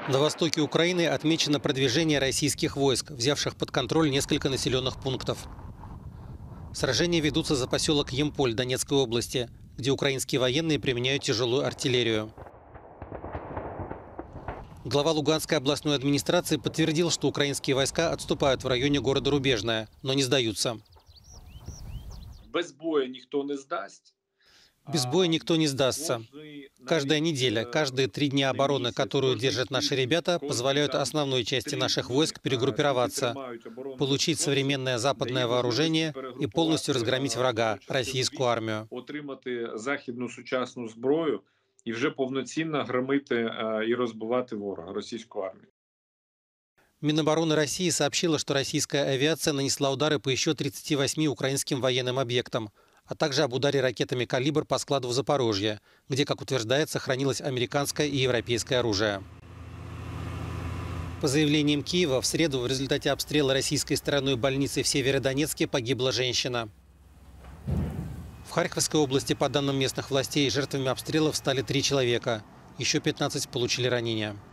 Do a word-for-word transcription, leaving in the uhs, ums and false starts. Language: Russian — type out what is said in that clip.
На востоке Украины отмечено продвижение российских войск, взявших под контроль несколько населенных пунктов. Сражения ведутся за поселок Емполь Донецкой области, где украинские военные применяют тяжелую артиллерию. Глава Луганской областной администрации подтвердил, что украинские войска отступают в районе города Рубежное, но не сдаются. Без боя никто не сдаст. Без боя никто не сдастся. Каждая неделя, каждые три дня обороны, которую держат наши ребята, позволяют основной части наших войск перегруппироваться, получить современное западное вооружение и полностью разгромить врага, российскую армию. Отримати західну сучасну зброю і вже повноцінно громити і розбивати ворога, російську армію. Минобороны России сообщила, что российская авиация нанесла удары по еще тридцати восьми украинским военным объектам, а также об ударе ракетами «Калибр» по складу в Запорожье, где, как утверждается, хранилось американское и европейское оружие. По заявлениям Киева, в среду в результате обстрела российской стороной больницы в Северодонецке погибла женщина. В Харьковской области, по данным местных властей, жертвами обстрелов стали три человека. Еще пятнадцать получили ранения.